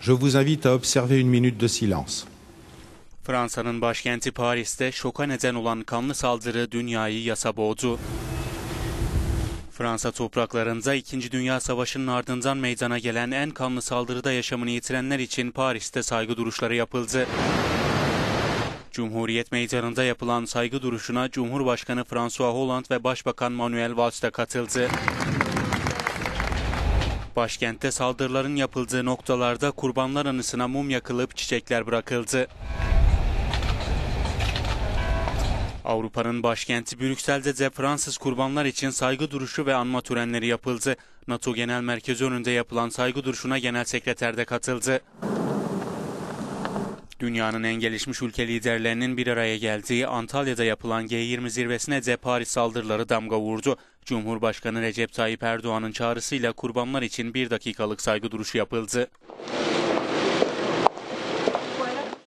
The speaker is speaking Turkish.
Je vous invite à observer une minute de silence. Fransa'nın başkenti Paris'te şoka neden olan kanlı saldırı dünyayı yasa boğdu. Fransa topraklarında 2. Dünya Savaşı'nın ardından meydana gelen en kanlı saldırıda yaşamını yitirenler için Paris'te saygı duruşları yapıldı. Cumhuriyet Meydanı'nda yapılan saygı duruşuna Cumhurbaşkanı François Hollande ve Başbakan Manuel Valls da katıldı. Başkentte saldırıların yapıldığı noktalarda kurbanlar anısına mum yakılıp çiçekler bırakıldı. Avrupa'nın başkenti Brüksel'de de Fransız kurbanlar için saygı duruşu ve anma törenleri yapıldı. NATO Genel Merkezi önünde yapılan saygı duruşuna Genel Sekreter de katıldı. Dünyanın en gelişmiş ülke liderlerinin bir araya geldiği Antalya'da yapılan G20 zirvesine de Paris saldırıları damga vurdu. Cumhurbaşkanı Recep Tayyip Erdoğan'ın çağrısıyla kurbanlar için 1 dakikalık saygı duruşu yapıldı.